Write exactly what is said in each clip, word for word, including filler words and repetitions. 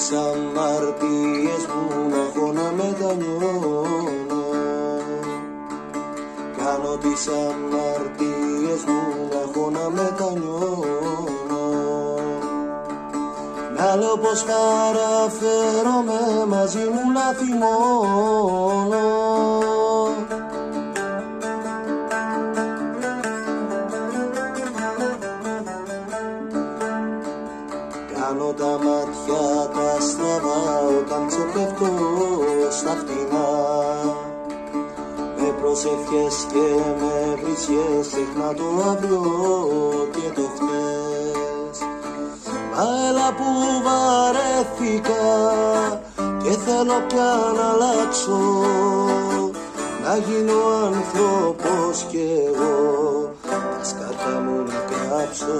τις αμαρτίες μου να έχω να μετανιώνω. Κάνω τις αμαρτίες μου να έχω να μετανιώνω. Να λέω πως χαραφέρομαι μαζί μου να θυμώνω. Κάνω τα μάτια τα στραβά όταν ξεπέφτω στα φτηνά. Με προσευχές και με βρισιές ξεχνά το αύριο και το χθες. Μα έλα που βαρέθηκα και θέλω πια να αλλάξω, να γίνω άνθρωπος κι εγώ τα σκάτα μου να κάψω.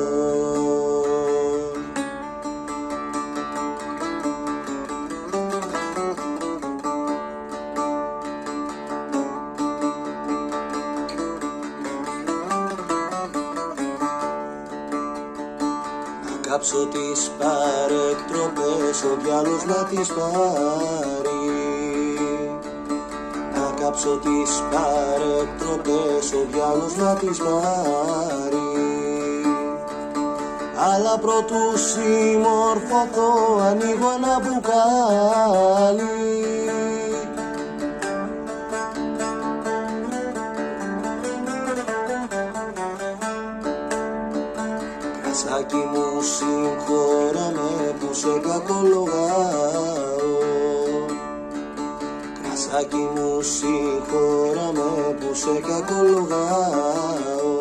Κάψω τις παρεκτροπές, ο διάλος να τις πάρει. Να κάψω τις παρεκτροπές, ο διάλος να τις πάρει. Αλλά προτού συμμορφωθώ ανοίγω ένα μπουκάλι. Κρασάκι μου συγχώραμε που σε κακολογάω. Κρασάκι μου συγχώραμε που σε κακολογάω.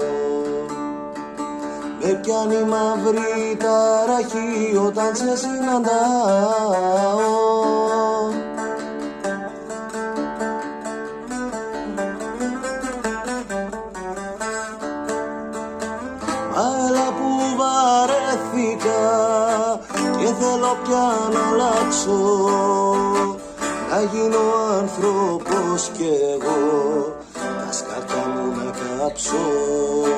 Με πιάνει μαύρη ταραχή όταν σε συναντάω. Αλλά που βαρέθηκα και θέλω πια να αλλάξω, να γίνω άνθρωπος κι εγώ τα σκάρτα μου να κάψω.